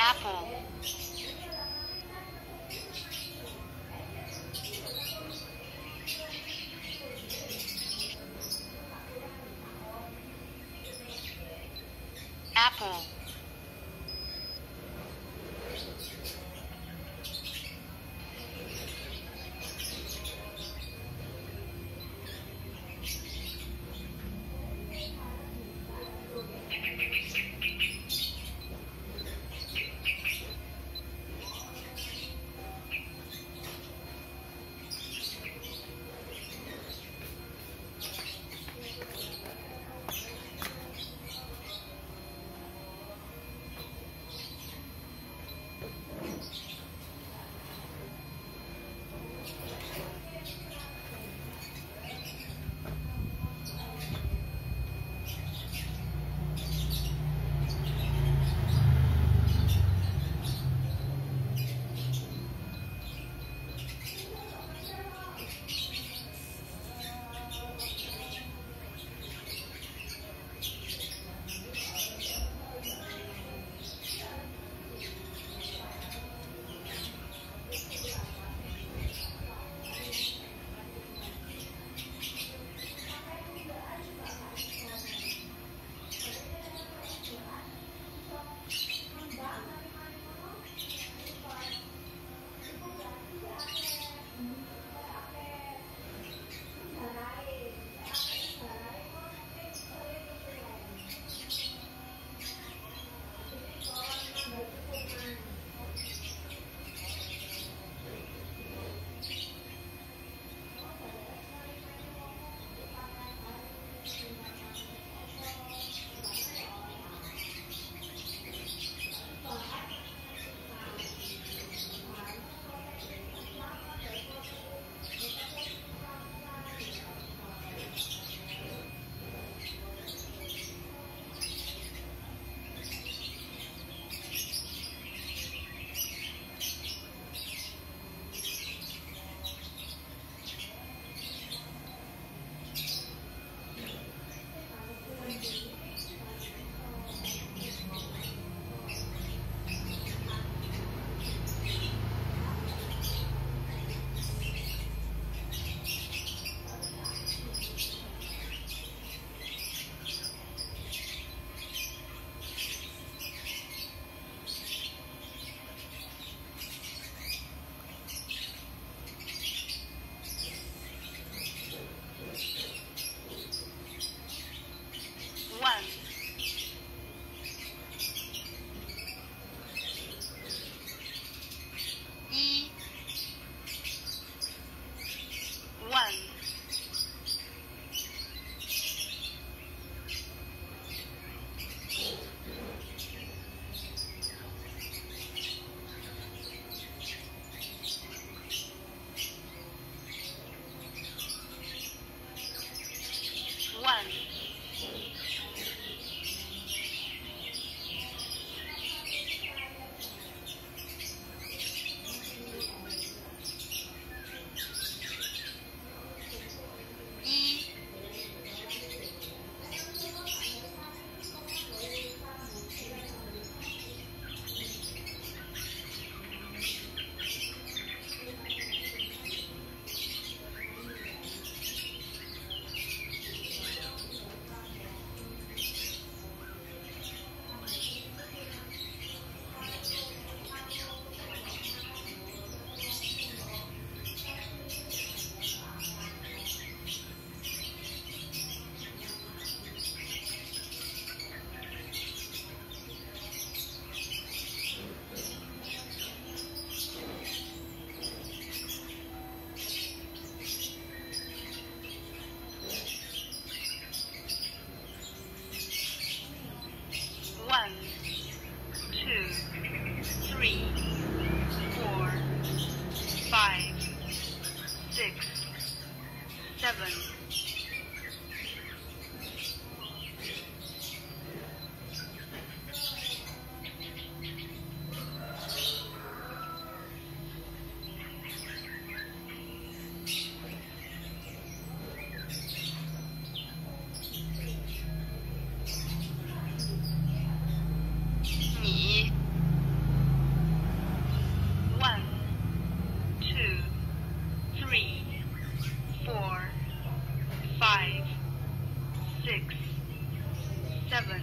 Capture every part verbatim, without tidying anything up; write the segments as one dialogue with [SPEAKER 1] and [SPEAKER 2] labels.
[SPEAKER 1] Apple. Apple. One. E. One. One. One, two, three, four, five, six, seven. four, five, six, seven,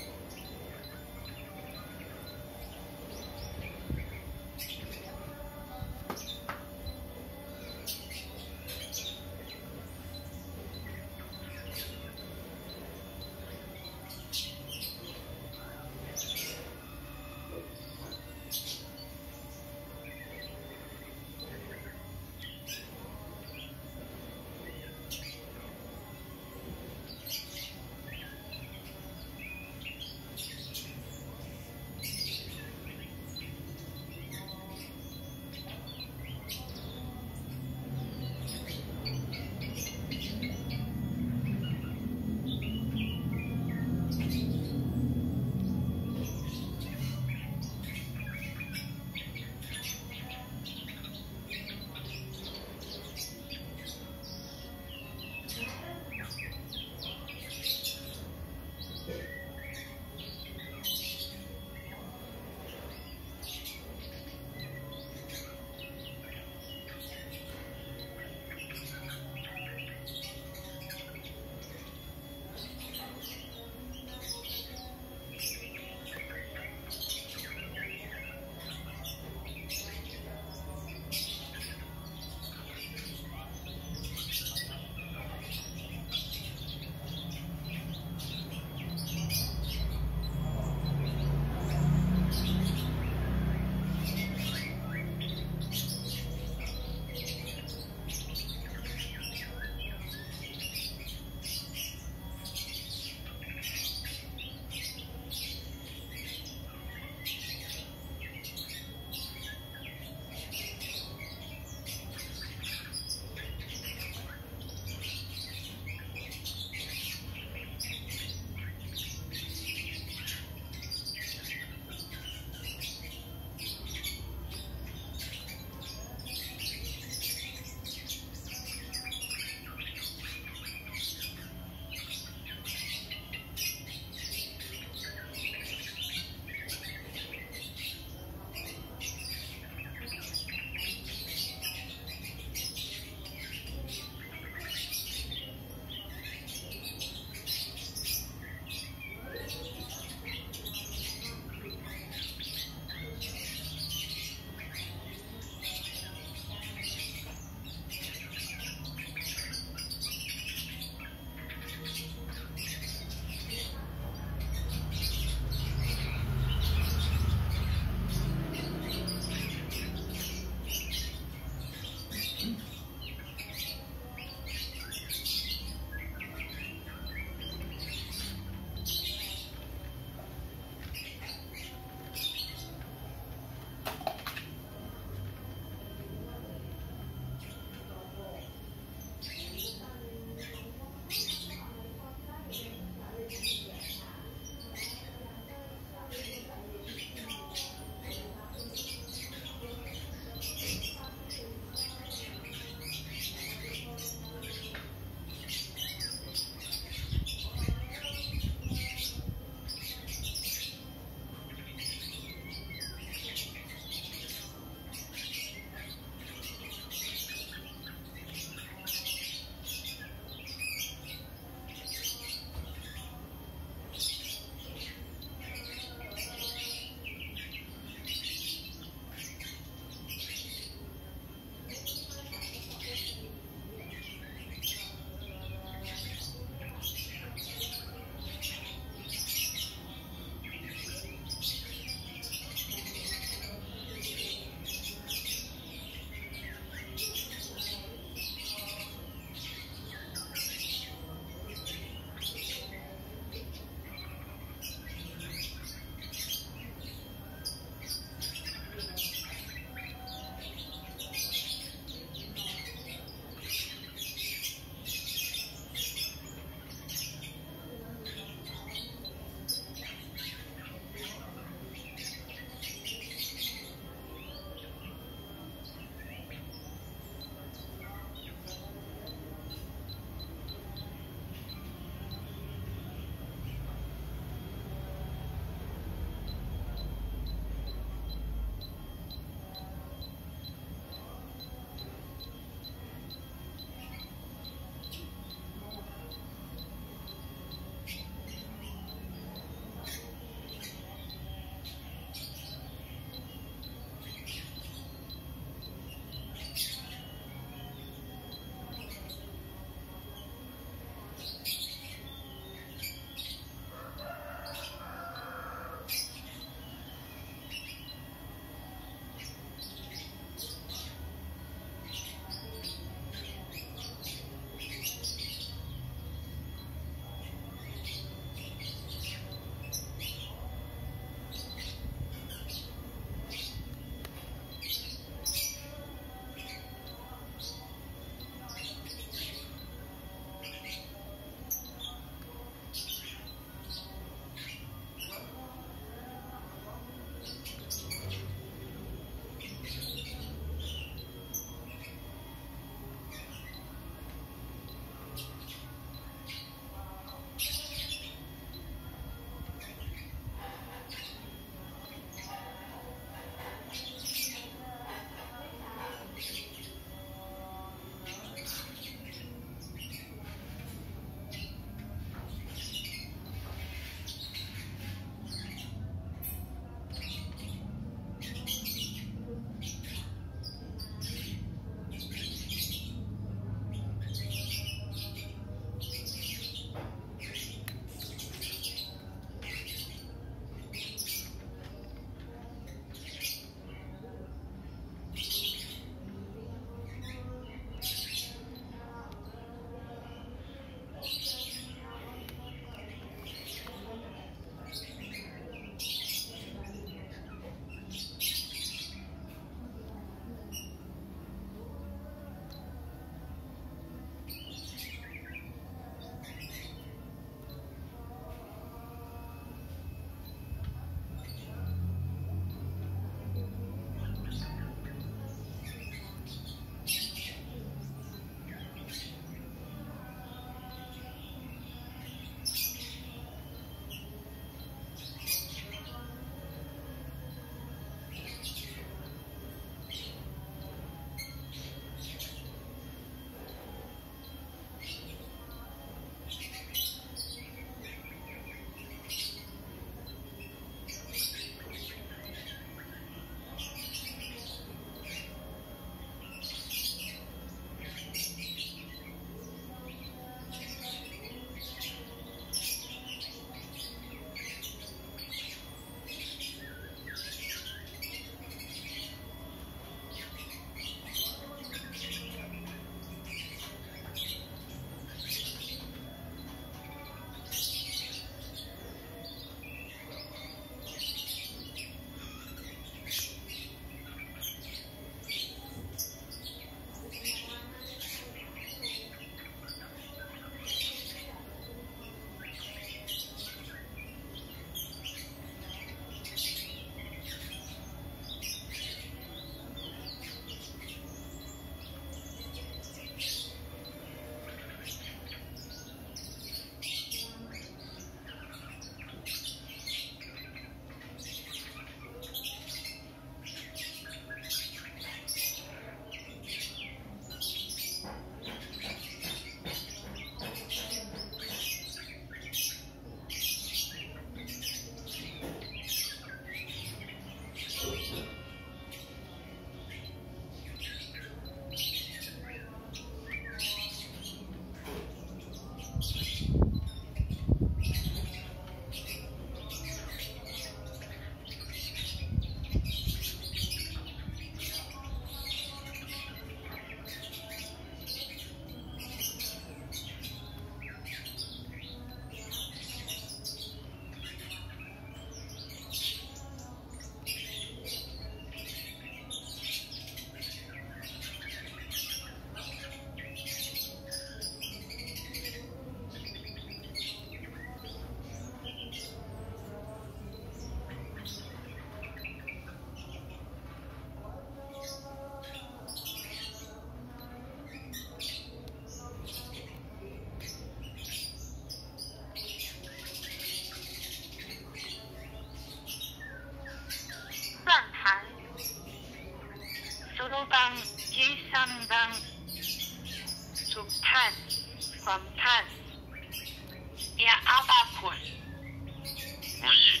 [SPEAKER 1] Samdang. To pass. From pass. Ya abacus.
[SPEAKER 2] Oui.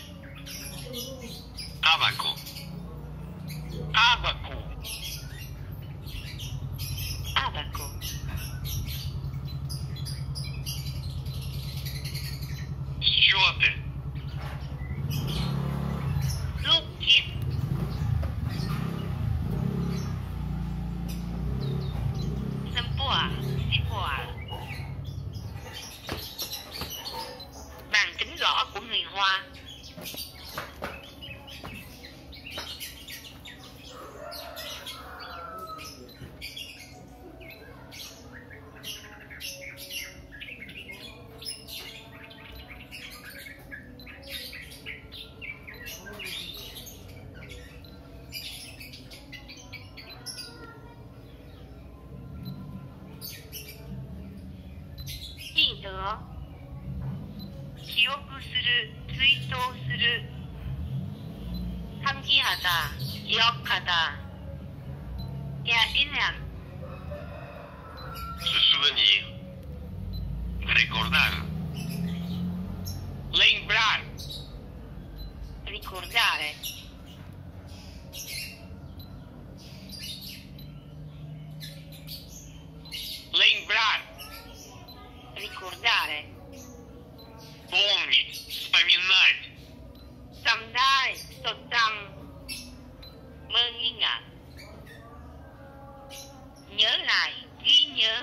[SPEAKER 2] Abaco.
[SPEAKER 1] Abaco. Abaco.
[SPEAKER 2] Счеты.
[SPEAKER 1] Зубки. Sampoa. Sipoa. Bàn tính gõ của người Hoa. Ghi nhớ. 記憶する、追悼する。상기하다, 기억하다. erinnern.
[SPEAKER 2] Se souvenir. Recordar.
[SPEAKER 1] Lembrar. Ricordare. Lembrar. Ricordare.
[SPEAKER 2] Помнить. Вспоминать.
[SPEAKER 1] Jำได้จดจำ mơ nghi ngại. Nhớ lại, ghi nhớ.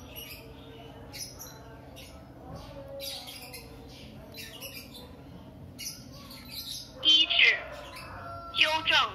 [SPEAKER 1] Ý trị,纠正.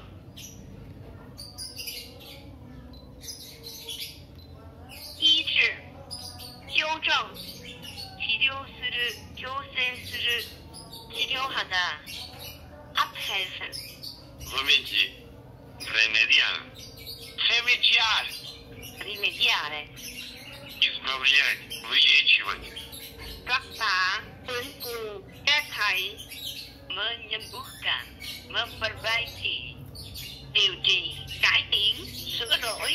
[SPEAKER 1] Ý trị,纠正. 치료를, 교세를, 치료하다. Abhelfen.
[SPEAKER 2] Remédier. Remediar. Remediar.
[SPEAKER 1] Rimediare.
[SPEAKER 2] Избавлять. Вылечивать.
[SPEAKER 1] รักษาฟื้นฟูแก้ไข menyembuhkan, memperbaiki, điều trị, cải tiến, sửa đổi.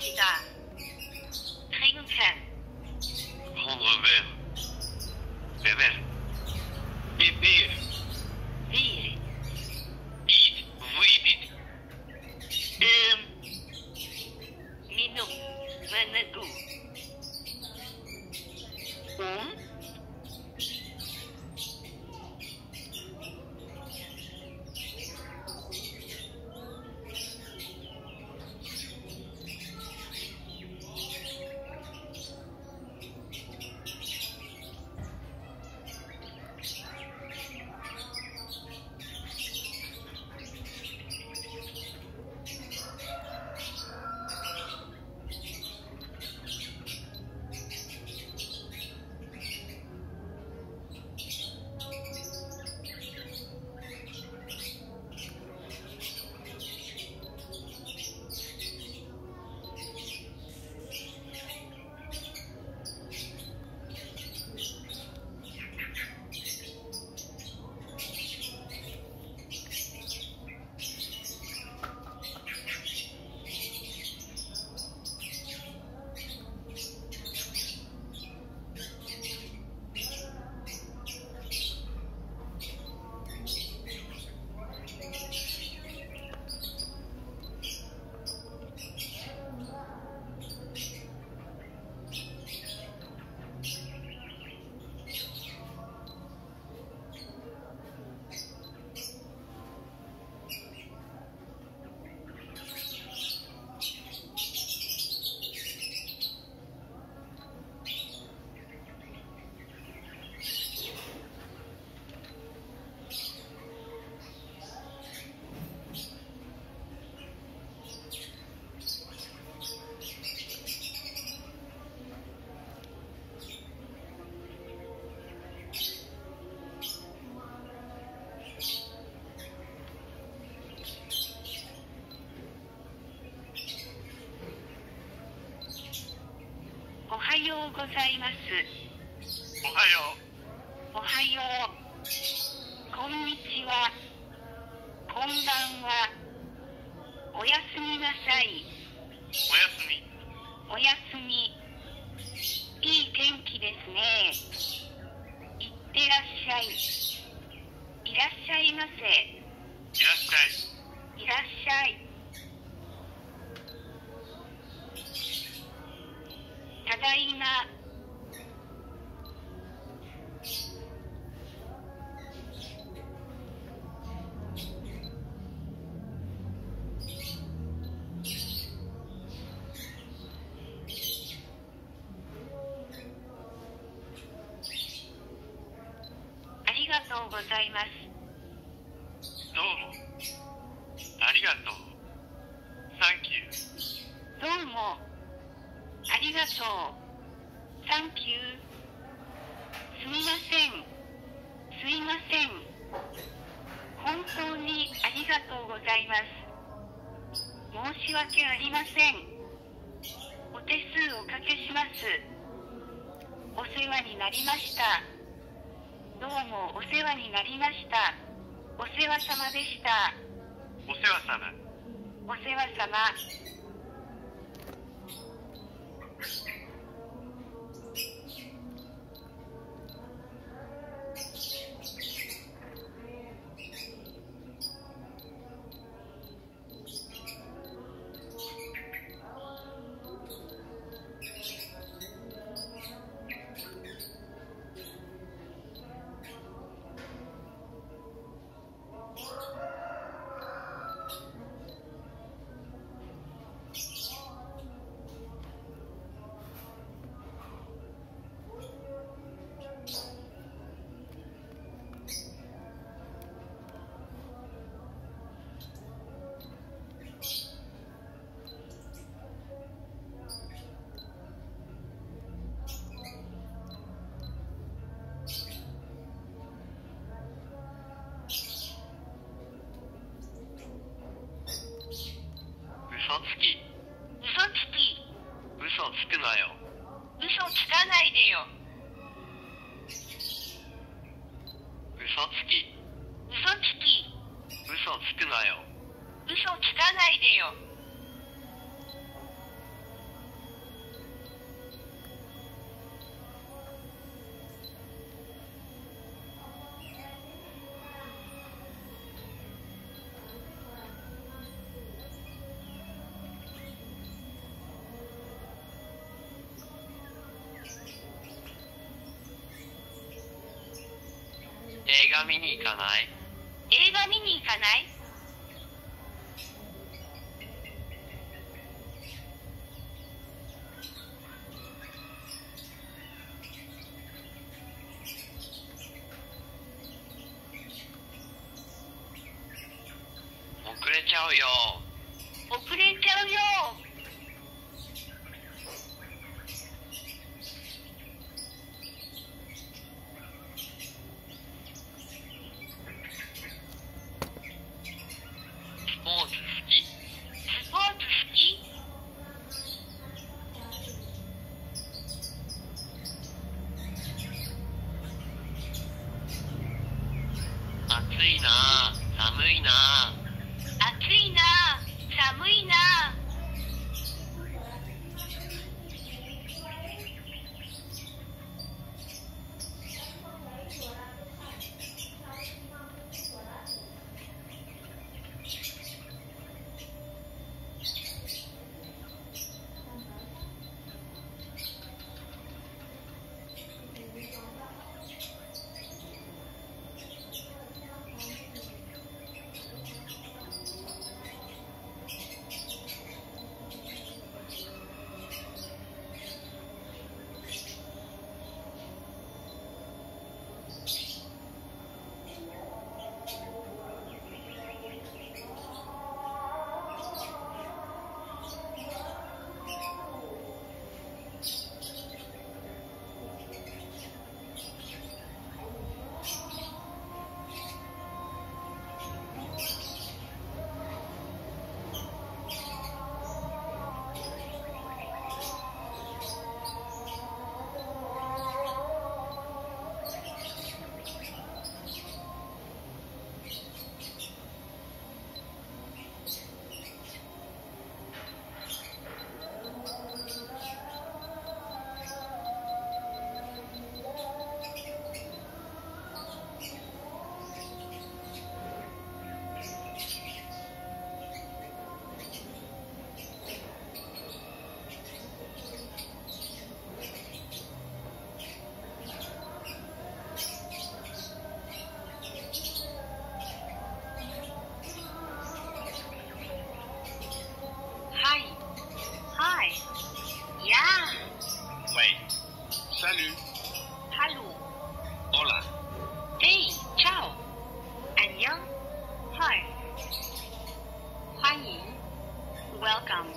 [SPEAKER 1] Wasser. Trinken.
[SPEAKER 2] Prendre verre. Beber. Beber.
[SPEAKER 1] Bier.
[SPEAKER 2] Eat. Выпить. Эм.
[SPEAKER 1] Minum. Meneguk. Um.おはようございます。
[SPEAKER 2] おはよ
[SPEAKER 1] おはよう。こんにちは。こんばんは。おやすみなさい。
[SPEAKER 2] う。おやすみ。
[SPEAKER 1] おやすみ。いい天気ですね。いってらっしゃい。いらっしゃいませ。
[SPEAKER 2] いらっしゃい。
[SPEAKER 1] いらっしゃい。ただいま。ありがとうございます。
[SPEAKER 2] どうも。ありがとう。サンキュー。
[SPEAKER 1] どうも。ありがとう。サンキュー。すみません。すいません。本当にありがとうございます。申し訳ありません。お手数おかけします。お世話になりました。どうもお世話になりました。お世話様でした。
[SPEAKER 2] お世話様。
[SPEAKER 1] お世話様。
[SPEAKER 2] 嘘つき。
[SPEAKER 1] 嘘つき。
[SPEAKER 2] 嘘つくなよ。
[SPEAKER 1] 嘘つかないでよ。
[SPEAKER 2] 嘘つき。
[SPEAKER 1] 嘘つき。
[SPEAKER 2] 嘘つくなよ。
[SPEAKER 1] 嘘つかないでよ。
[SPEAKER 2] 映画見に行かない？
[SPEAKER 1] 映画見に行かない？
[SPEAKER 2] 遅れちゃうよ。
[SPEAKER 1] 遅れちゃうよ。
[SPEAKER 2] スポーツ好き？
[SPEAKER 1] スポーツ好き？
[SPEAKER 2] 暑いなあ、寒いなあ。
[SPEAKER 1] 暑いな、寒いな。
[SPEAKER 2] Salut.
[SPEAKER 1] Hallo.
[SPEAKER 2] Hola.
[SPEAKER 1] Hey, ciao. 안녕. Hi. 欢迎 Welcome.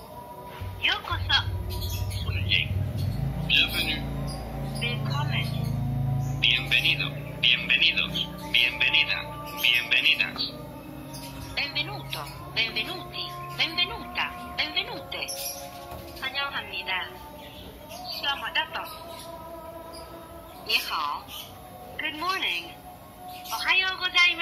[SPEAKER 1] 요코소.
[SPEAKER 2] 歡迎 Bienvenue.
[SPEAKER 1] Willkommen.
[SPEAKER 2] Bienvenido. Bienvenidos. Bienvenida. Bienvenidas.
[SPEAKER 1] Benvenuto. Benvenuti. Benvenuta. Benvenute. 환영합니다. Selamat datang. 你好 Good morning. おはようございます。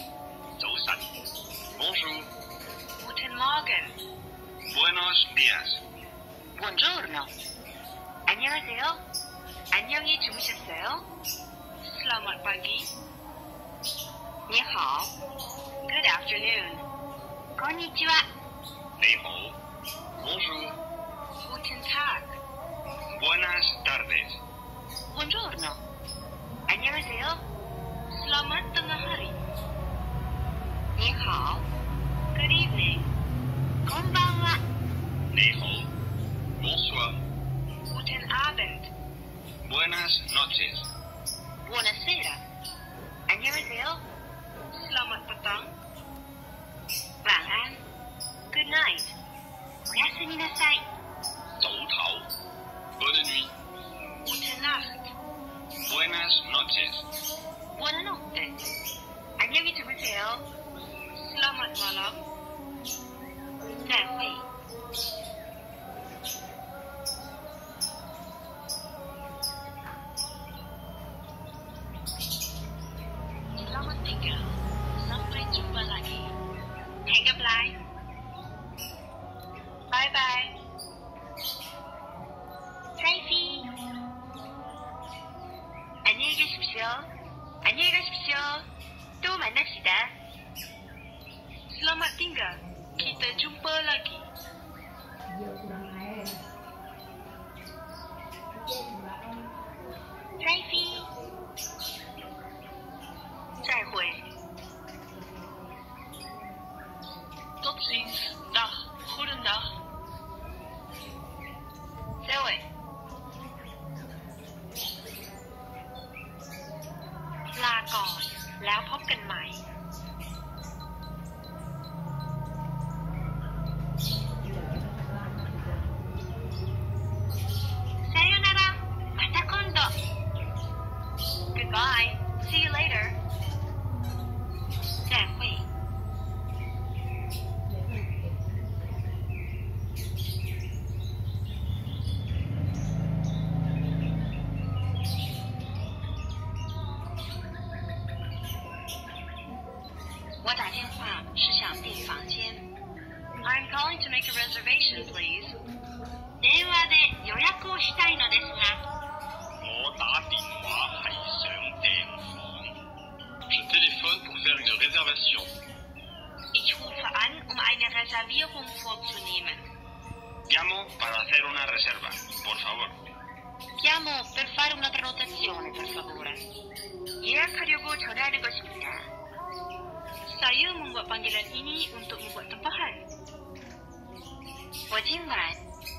[SPEAKER 2] 早晨 Bonjour.
[SPEAKER 1] Guten Morgen.
[SPEAKER 2] Buenos días.
[SPEAKER 1] Buongiorno. 안녕하세요. 안녕히 주무셨어요? Selamat pagi. 你好 Good afternoon. こんにちは。
[SPEAKER 2] 你好 Bonjour.
[SPEAKER 1] Guten Tag.
[SPEAKER 2] Buenas tardes.
[SPEAKER 1] Buongiorno. 안녕하세요. Selamat tengah hari. 你好 Good evening. こんばんは。
[SPEAKER 2] 你好 Bonsoir.
[SPEAKER 1] Guten Abend.
[SPEAKER 2] Buenas noches.
[SPEAKER 1] Buonasera. 안녕하세요. Selamat petang. 晚安 Good night. おやすみなさい。
[SPEAKER 2] 早唞 Bonne nuit.
[SPEAKER 1] Gute Nacht.
[SPEAKER 2] Buenas noches.
[SPEAKER 1] Buonanotte. 안녕히 주무세요. Selamat malam. 再会。Selamat tinggal. Sampai jumpa lagi. Hẹn gặp lại. Bye bye. 사이피. 안녕히 계십시오. 안녕히 가십시오. 또 만납시다. Selamat tinggal. Kita jumpa lagi. 사이피. 잘 ลาก่อน แล้วพบกันใหม่ さよなら、また今度。Goodbye. See you later. 再会。我打电话是想订房间。I'm calling to make a reservation, please. 電話で予約をしたいのですが。
[SPEAKER 2] 我打電話係想訂房。Je téléphone pour faire une réservation.
[SPEAKER 1] Ich rufe an, um eine Reservierung vorzunehmen.
[SPEAKER 2] Llamo para hacer una reserva, por favor.
[SPEAKER 1] Chiamo per fare una prenotazione, per favore. 예약하려고 전화하는 것입니다. Saya membuat panggilan ini untuk membuat tempahan. 我今晚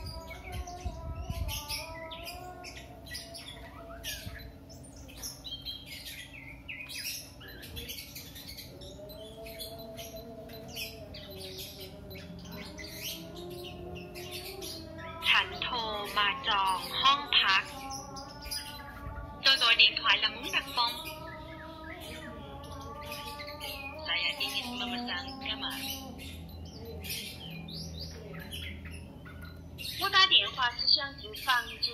[SPEAKER 1] ฉันโทรมาจองห้องพัก Tôi gọi điện thoại là muốn đặt phòng. Saya ingin memesan kamar. 我打电话是想订房间。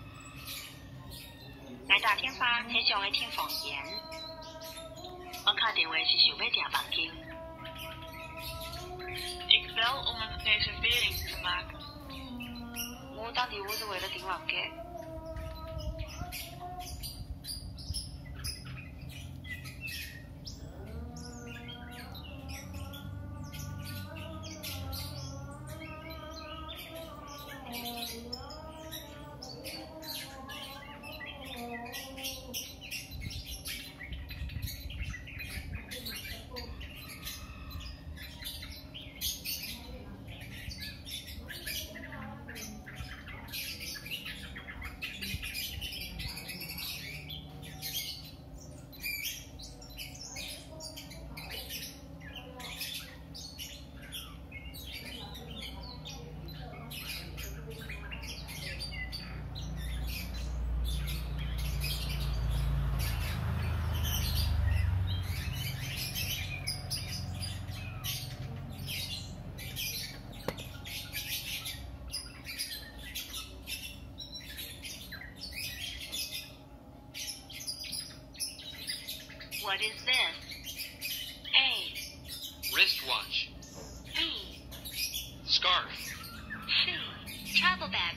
[SPEAKER 1] 我打電話係想嚟訂房間。我打電話是想要訂房間。Ik bel om een reservering te maken. 我打電話是為了訂房間。What is this? A.
[SPEAKER 2] Wristwatch.
[SPEAKER 1] B.
[SPEAKER 2] Scarf.
[SPEAKER 1] C. Travel bag.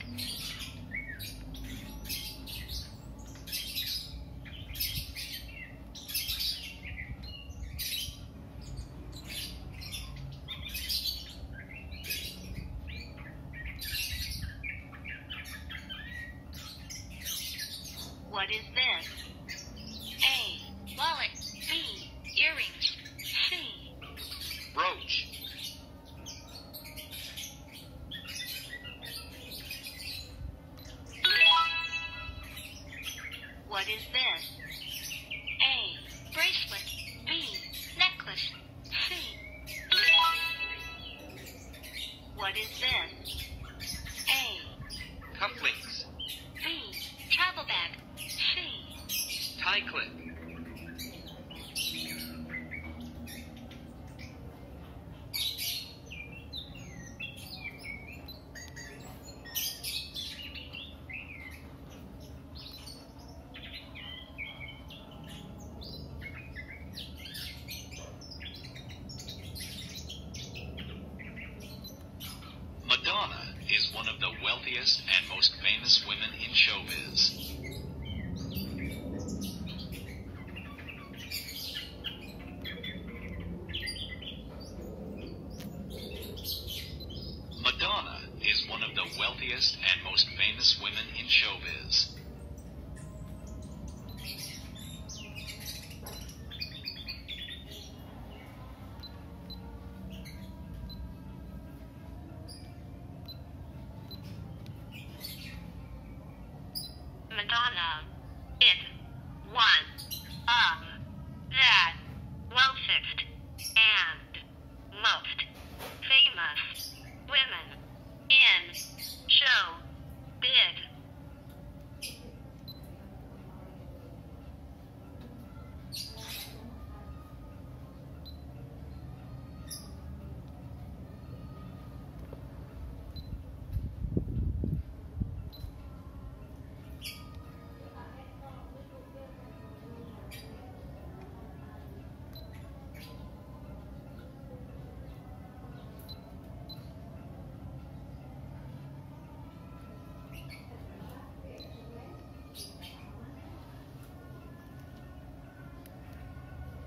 [SPEAKER 1] What is this? A. Wallet. B. Earrings. C.
[SPEAKER 2] Brooch.
[SPEAKER 1] What is this? A. Bracelet. B. Necklace. C. What is this? A.
[SPEAKER 2] Cufflinks.
[SPEAKER 1] B. Travel bag. C.
[SPEAKER 2] Tie clip. Madonna is one of the wealthiest and most famous women in showbiz. Madonna is one of the wealthiest and most famous women in showbiz.
[SPEAKER 1] Madonna is one of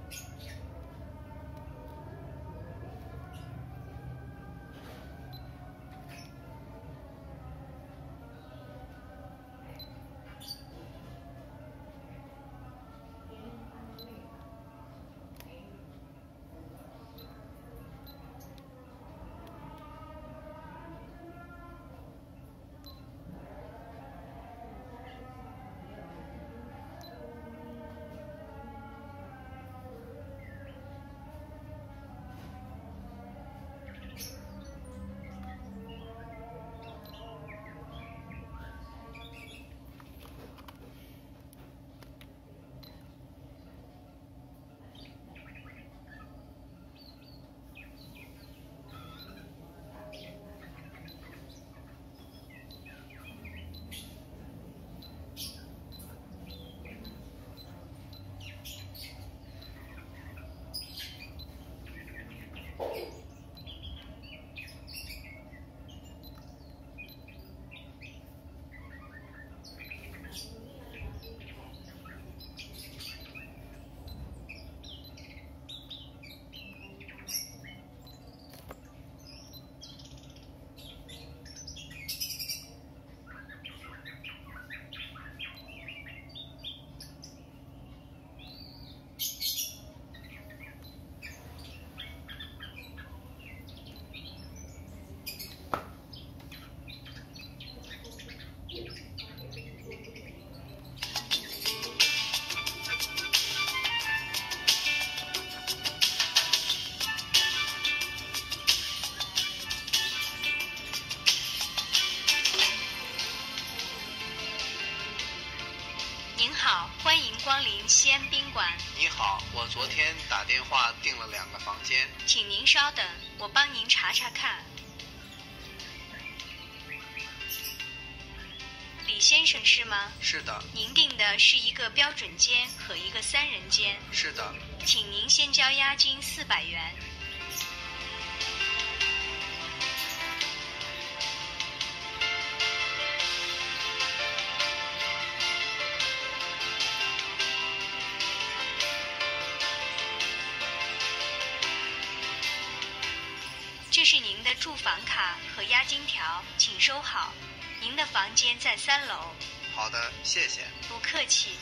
[SPEAKER 3] 欢迎光临西安宾馆。
[SPEAKER 4] 你好，我昨天打电话订了两个房间，
[SPEAKER 3] 请您稍等，我帮您查查看。李先生是吗？
[SPEAKER 4] 是的。
[SPEAKER 3] 您订的是一个标准间和一个三人间。
[SPEAKER 4] 是的。
[SPEAKER 3] 请您先交押金四百元。这是您的住房卡和押金条，请收好。您的房间在三楼。
[SPEAKER 4] 好的，谢谢。
[SPEAKER 3] 不客气。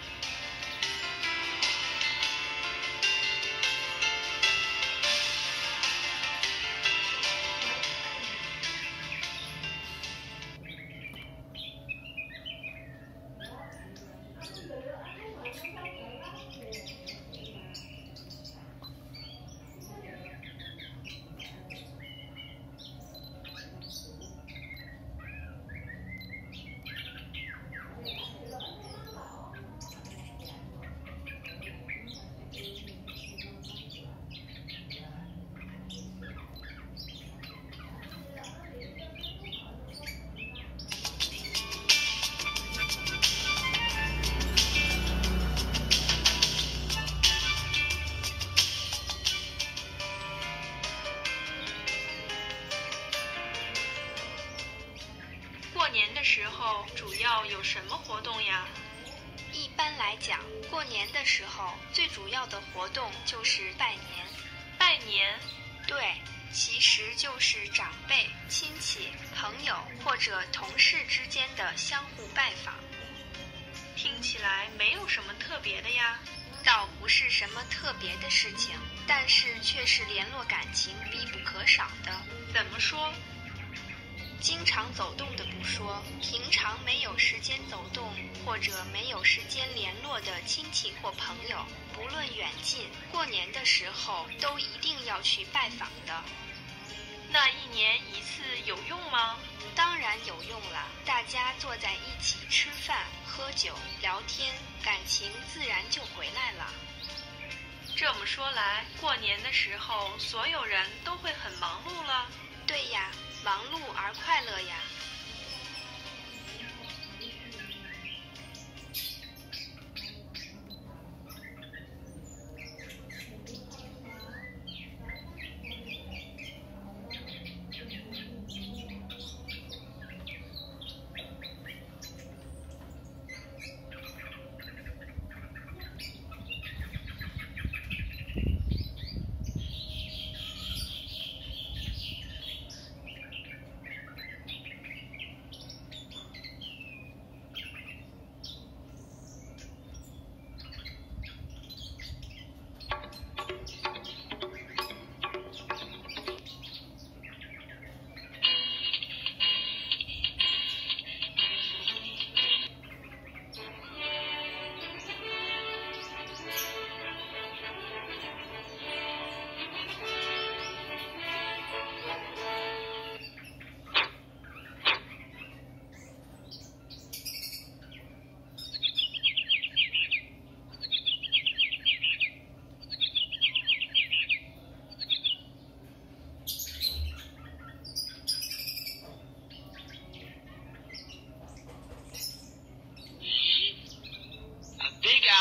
[SPEAKER 5] 过年的时候主要有什么活动呀？
[SPEAKER 3] 一般来讲，过年的时候最主要的活动就是拜年。
[SPEAKER 5] 拜年？
[SPEAKER 3] 对，其实就是长辈、亲戚、朋友或者同事之间的相互拜访。
[SPEAKER 5] 听起来没有什么特别的呀。
[SPEAKER 3] 倒不是什么特别的事情，但是却是联络感情必不可少的。
[SPEAKER 5] 怎么说？
[SPEAKER 3] 经常走动的不说，平常没有时间走动或者没有时间联络的亲戚或朋友，不论远近，过年的时候都一定要去拜访的。
[SPEAKER 5] 那一年一次有用吗？
[SPEAKER 3] 当然有用了，大家坐在一起吃饭、喝酒、聊天，感情自然就回来了。
[SPEAKER 5] 这么说来，过年的时候所有人都会很忙碌了。
[SPEAKER 3] 对呀，忙碌而快乐呀。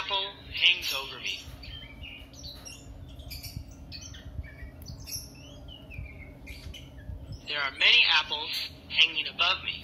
[SPEAKER 6] apple hangs over me. There are many apples hanging above me.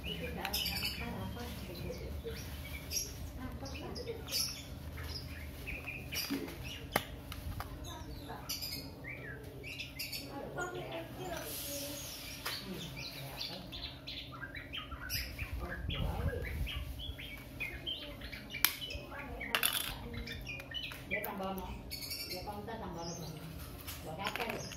[SPEAKER 7] Dia tambah mau, dia kalau kita tambah lebih, buat apa ya?